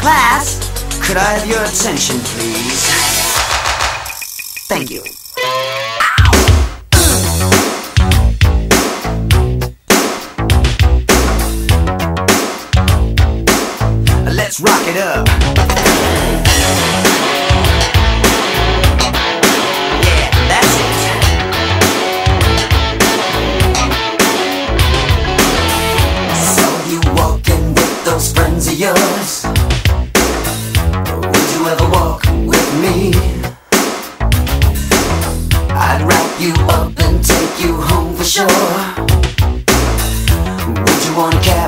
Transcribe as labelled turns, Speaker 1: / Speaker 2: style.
Speaker 1: Class, could I have your attention, please? Thank you. Let's rock it up. Yeah, that's it. Saw you walking with those friends of yours. Would you ever walk with me? I'd wrap you up and take you home for sure. Would you want to